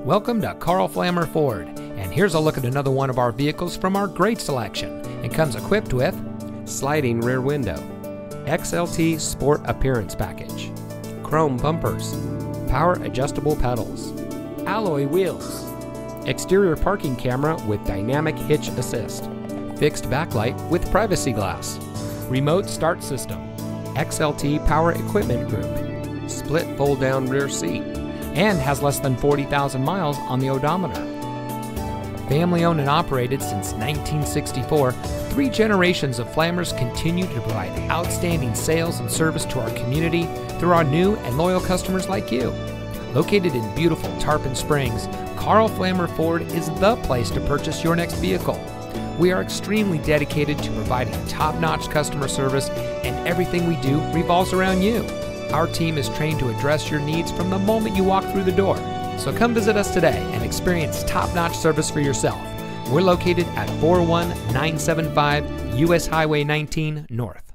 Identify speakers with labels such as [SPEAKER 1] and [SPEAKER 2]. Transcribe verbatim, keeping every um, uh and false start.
[SPEAKER 1] Welcome to Carl Flammer Ford, and here's a look at another one of our vehicles from our great selection. It comes equipped with
[SPEAKER 2] sliding rear window, X L T Sport Appearance Package, chrome bumpers,
[SPEAKER 1] power adjustable pedals, alloy wheels,
[SPEAKER 2] exterior parking camera with dynamic hitch assist,
[SPEAKER 1] fixed backlight with privacy glass, remote start system,
[SPEAKER 2] X L T Power Equipment Group, split fold-down rear seat,
[SPEAKER 1] and has less than forty thousand miles on the odometer. Family owned and operated since nineteen sixty-four, three generations of Flammers continue to provide outstanding sales and service to our community through our new and loyal customers like you. Located in beautiful Tarpon Springs, Carl Flammer Ford is the place to purchase your next vehicle. We are extremely dedicated to providing top-notch customer service, and everything we do revolves around you. Our team is trained to address your needs from the moment you walk through the door. So come visit us today and experience top-notch service for yourself. We're located at four one nine seven five U S Highway nineteen North.